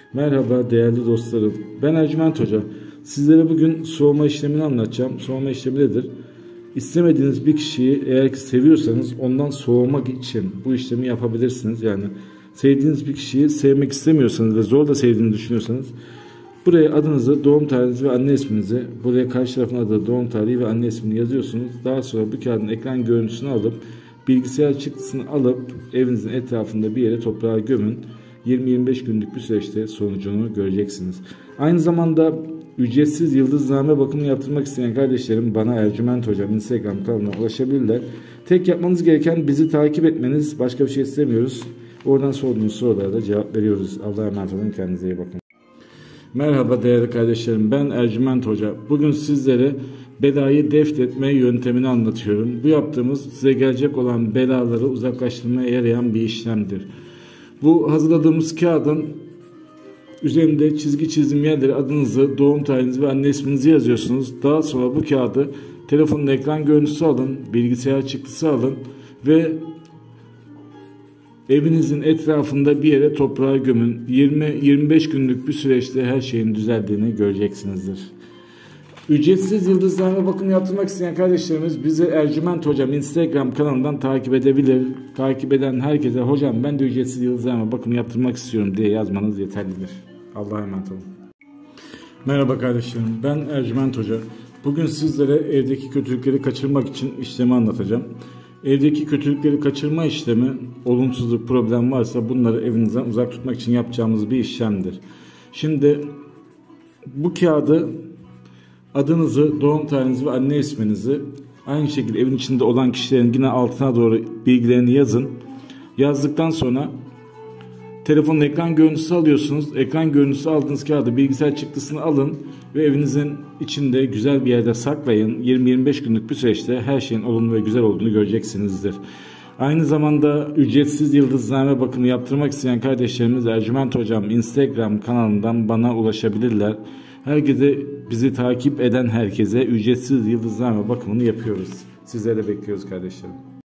Merhaba değerli dostlarım. Ben Ercüment Hoca. Sizlere bugün soğuma işlemini anlatacağım. Soğuma işlemi nedir? İstemediğiniz bir kişiyi eğer ki seviyorsanız ondan soğumak için bu işlemi yapabilirsiniz. Yani sevdiğiniz bir kişiyi sevmek istemiyorsanız ve zor da sevdiğini düşünüyorsanız buraya adınızı, doğum tarihinizi ve anne isminizi, buraya karşı tarafın adı, doğum tarihi ve anne ismini yazıyorsunuz. Daha sonra bu kağıdın ekran görüntüsünü alıp bilgisayar çıktısını alıp evinizin etrafında bir yere toprağa gömün. 20-25 günlük bir süreçte sonucunu göreceksiniz. Aynı zamanda ücretsiz yıldızname bakımı yaptırmak isteyen kardeşlerim bana Ercüment Hocam Instagram kanalına ulaşabilirler. Tek yapmanız gereken bizi takip etmeniz. Başka bir şey istemiyoruz. Oradan sorduğunuz sorulara da cevap veriyoruz. Allah'a emanet olun. Kendinize iyi bakın. Merhaba değerli kardeşlerim. Ben Ercüment Hoca. Bugün sizlere belayı defnetme yöntemini anlatıyorum. Bu yaptığımız size gelecek olan belaları uzaklaştırmaya yarayan bir işlemdir. Bu hazırladığımız kağıdın üzerinde çizgi çizim yerleri adınızı, doğum tarihinizi ve anne isminizi yazıyorsunuz. Daha sonra bu kağıdı telefonun ekran görüntüsü alın, bilgisayar çıktısı alın ve evinizin etrafında bir yere toprağa gömün. 20-25 günlük bir süreçte her şeyin düzeldiğini göreceksinizdir. Ücretsiz yıldızname bakımı yaptırmak isteyen kardeşlerimiz bizi Ercüment Hocam Instagram kanalından takip edebilir. Takip eden herkese hocam ben de ücretsiz yıldızname bakımı yaptırmak istiyorum diye yazmanız yeterlidir. Allah'a emanet olun. Merhaba kardeşlerim, ben Ercüment Hoca. Bugün sizlere evdeki kötülükleri kaçırmak için işlemi anlatacağım. Evdeki kötülükleri kaçırma işlemi, olumsuzluk, problem varsa bunları evinizden uzak tutmak için yapacağımız bir işlemdir. Şimdi bu kağıdı adınızı, doğum tarihinizi ve anne isminizi aynı şekilde evin içinde olan kişilerin yine altına doğru bilgilerini yazın. Yazdıktan sonra telefonun ekran görüntüsü alıyorsunuz. Ekran görüntüsü aldığınız kağıdı bilgisayar çıktısını alın ve evinizin içinde güzel bir yerde saklayın. 20-25 günlük bir süreçte her şeyin olumlu ve güzel olduğunu göreceksinizdir. Aynı zamanda ücretsiz yıldızname bakımı yaptırmak isteyen kardeşlerimiz Ercüment Hocam Instagram kanalından bana ulaşabilirler. Herkese, bizi takip eden herkese ücretsiz yıldızname bakımını yapıyoruz. Sizleri bekliyoruz kardeşlerim.